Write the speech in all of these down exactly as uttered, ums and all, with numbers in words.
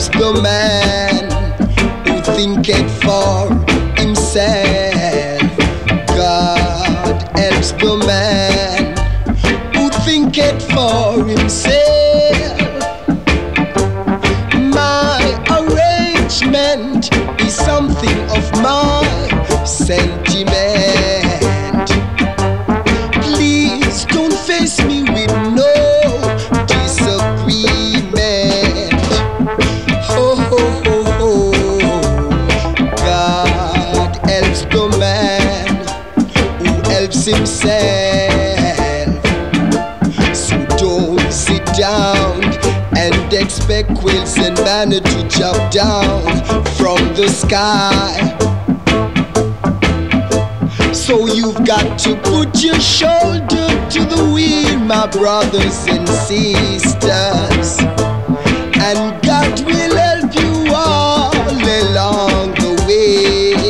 helps the man who thinketh for himself. God helps the man who thinketh for himself. My arrangement is something of my sentiment. Please don't face me with no disagreement. Oh, oh, oh, oh. God helps the man who helps himself. So don't sit down and expect quails and manna to drop down from the sky. So you've got to put your shoulder to the wheel, my brothers and sisters, and God will help you all along the way.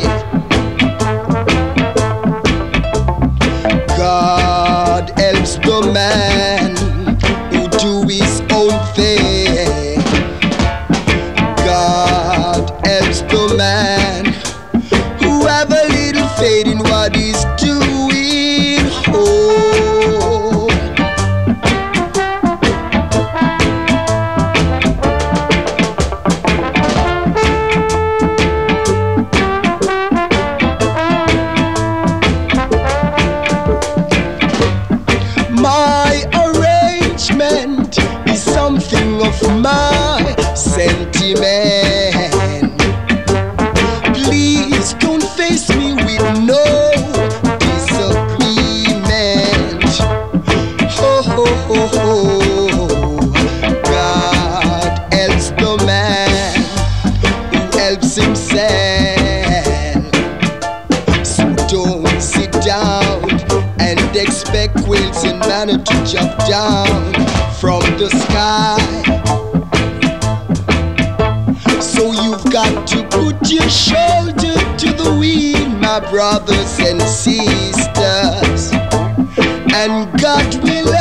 God helps the man who do his own thing. God helps the man who have a little faith in what he's doing. Oh, my arrangement is something of my sentiment. Please don't face me with no disagreement. Ho, ho, ho, ho. God helps the man who helps himself. So don't sit down and expect quails and manna to drop down from the sky. So you've got to put your shoulder to the wheel, my brothers and sisters, and God will